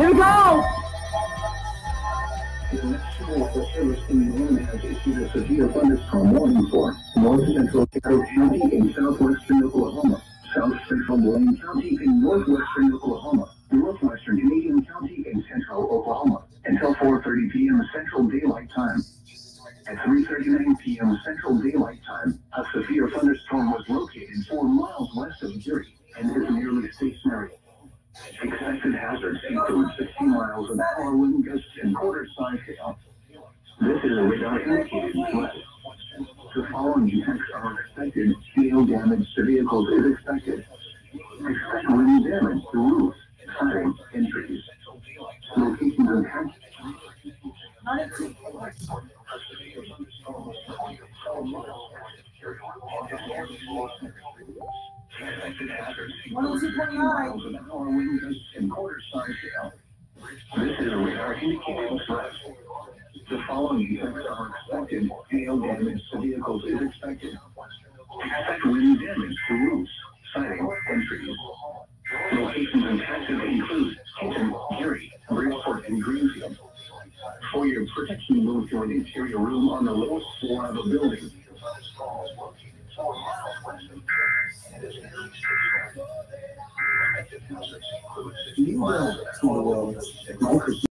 Here we go! The National Weather Service in Maine has issued a severe thunderstorm warning for north central Caddo County in southwestern Oklahoma, south central Blaine County in northwestern Oklahoma, northwestern Canadian County in central Oklahoma, until 4:30 p.m. Central Daylight Time. At 3:39 p.m. Central Daylight Time, a severe thunderstorm was located 4 miles west of Erie and is nearly stationary. Expected hazards include 60 miles an hour wind gusts and quarter-size hail. This is a radar indicated threat. The following effects are expected. Hail damage to vehicles is expected. Expect wind damage to roofs, siding, and trees. Locations and hazards. Expected hazards include 60 miles an hour wind gusts and quarter-size hail. This is a radar indicating threat. The following effects are expected. Hail damage to vehicles is expected. Expect wind damage to roofs, siding, and trees. Locations impacted include Hinton, Erie, Bridgeport, and Greenfield. For your protection, move to an interior room on the lowest floor of a building. Meanwhile,